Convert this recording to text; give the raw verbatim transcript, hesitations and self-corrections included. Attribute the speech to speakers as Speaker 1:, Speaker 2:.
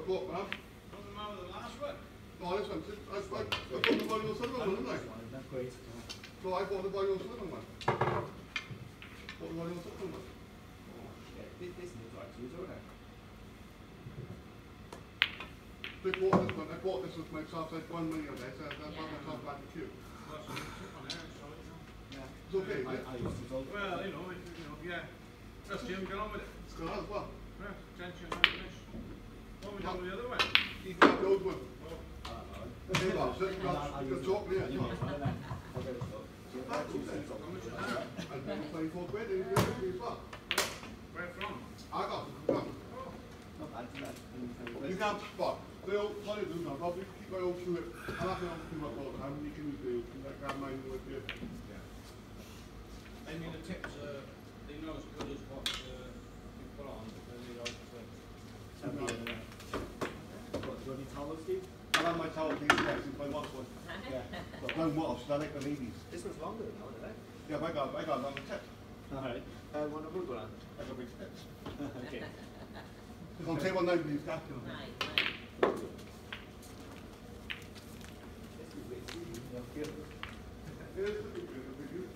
Speaker 1: go up, man.
Speaker 2: Doesn't matter the last one.
Speaker 1: No, listen, I, I, I bought the volume of silver one, didn't I?
Speaker 3: That's great.
Speaker 1: So I bought the volume of silver one. Bought the volume of silver one.
Speaker 3: Yeah, this, this is right to use, isn't it?
Speaker 1: They bought this one, I bought this with my top, I had one million of this, that's not my top back to queue.
Speaker 2: That's what it's up on there, so, you know.
Speaker 3: Yeah.
Speaker 1: It's okay,
Speaker 3: I,
Speaker 1: yeah.
Speaker 3: I used to talk.
Speaker 2: Well, you know, if, you know, yeah. That's Jim, get on with it.
Speaker 1: It's got as well.
Speaker 2: Yeah, tension, not finish. What we done with the other one?
Speaker 1: He's got the old one.
Speaker 2: Oh,
Speaker 1: Hey, well, sit, you got, you got chalk there, you know.
Speaker 2: how much is that?
Speaker 1: I'd pay twenty-four quid, and you get it as well.
Speaker 2: Where from?
Speaker 1: I got it, I got it.
Speaker 2: Oh,
Speaker 3: Not bad for that.
Speaker 1: You can't spot. They all, what I do now, probably keep my own shoe. I'll have to have to keep up all the time, you can use the, like, grab mine with you.
Speaker 2: yeah. I mean, the tips, uh, they're not as good as what, uh, you put on, because they like to.
Speaker 3: What, do you want any towels, Steve?
Speaker 1: I'll have my towel case there, since I want one.
Speaker 3: Yeah.
Speaker 1: But no more, so I like the ladies.
Speaker 3: This one's longer now, isn't it?
Speaker 1: Yeah, but I got, I got it on the tip.
Speaker 3: Alright. Uh, one of them go on.
Speaker 1: I got big tips.
Speaker 3: Okay.
Speaker 1: It's on table nine, please, Captain.
Speaker 4: Right, right.
Speaker 3: This is great, Steve. Yeah, feel it.
Speaker 1: It is pretty good, it'll be good.